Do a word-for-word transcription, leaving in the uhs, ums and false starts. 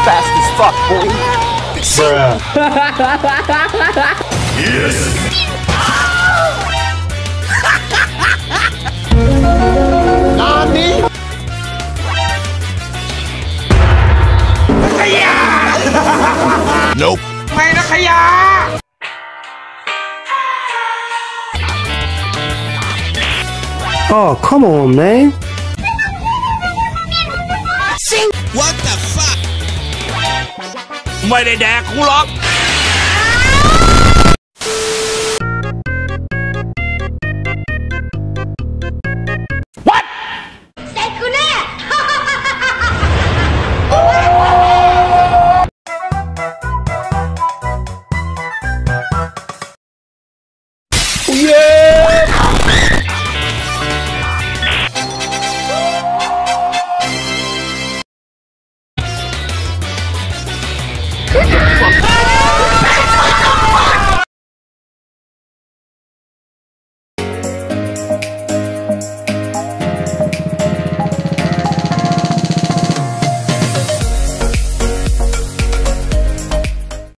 fast as fuck, boy. Bruh. Yes. Nani? Nope. ไม่นะขยะ Oh, come on, man. What the fuck ไม่ได้แดกกูหรอก